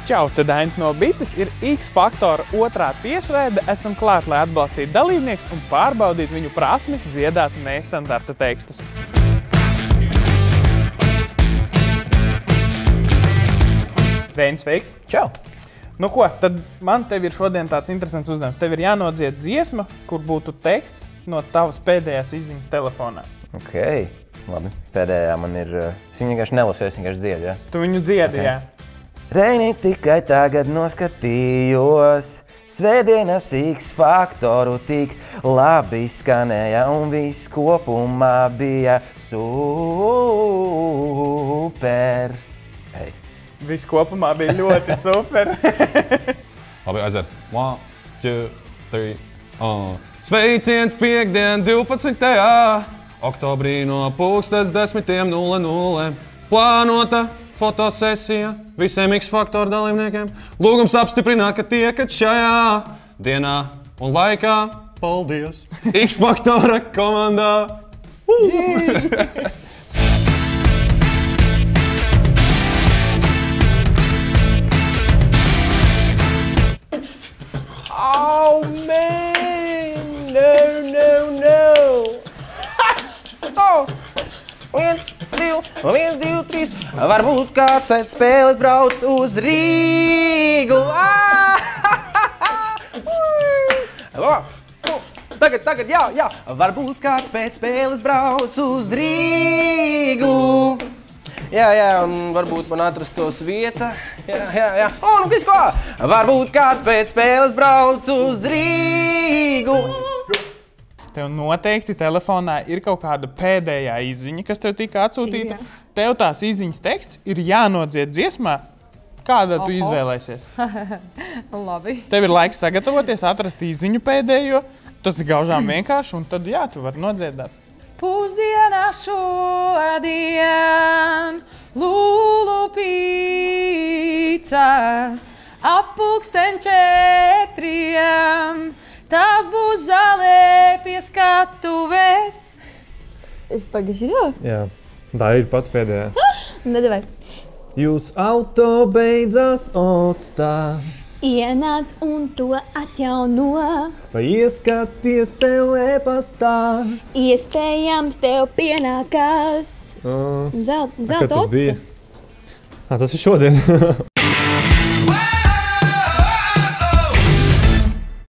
Čau, te Dainis no Bites ir X Faktora otrā tiešraide. Esam klāt, lai atbalstītu dalībnieks un pārbaudītu viņu prasmi dziedāt nestandarta tekstus. Reinis, sveiks! Čau! Nu ko, tad man tev ir šodien tāds interesants uzdevums. Tev ir jānodzied dziesma, kur būtu teksts no tavas pēdējās izziņas telefonā. Ok, labi. Pēdējā man ir... Es viņu vienkārši nelasu, es vienkārši dziedu, jā? Tu viņu dziedi, jā? Reini, tikai tagad noskatījos. Svētdienas X Faktoru tik labi skanēja un viss kopumā bija super. Hei. Viss kopumā bija ļoti super. Labi, aiziet. 1, 2, 3. Sveiciens piekdien 12. oktobrī no 10:00. Plānota fotosesija visiem X Faktora dalībniekiem. Lūgums apstiprināt, ka tiekat šajā dienā un laikā. Paldies! X Faktora komandā! Oh, man! No! Oh! 1, 2, 3. Varbūt kāds pēc spēles brauc uz Rīgu. Tagad, jā. Varbūt kāds pēc spēles brauc uz Rīgu. Jā, un varbūt man atrastos vieta. Jā. O, nu, viss ko? Varbūt kāds pēc spēles brauc uz Rīgu. Tev noteikti telefonā ir kaut kāda pēdējā izziņa, kas tev tika atsūtīta. Jā. Tev tās izziņas teksts ir jānodzied dziesmā. Kādā tu izvēlēsies? Labi. Tev ir laiks sagatavoties, atrast izziņu pēdējo. Tas ir gaužām vienkārši, un tad jā, tu vari nodziedāt. Pusdienā šodien lūlu pīcas apulksten 4. Tās būs zālē pie skatuves. Es pagaidzi jau? Jā, tā ir pat pēdējā. Nedavai. Jūs auto beidzās octā. Ienāc un to atjauno. Vai ieskaties sev e-pastā? Iespējams tev pienākās. Zelta Kad tas octa. bija? Tas ir šodien.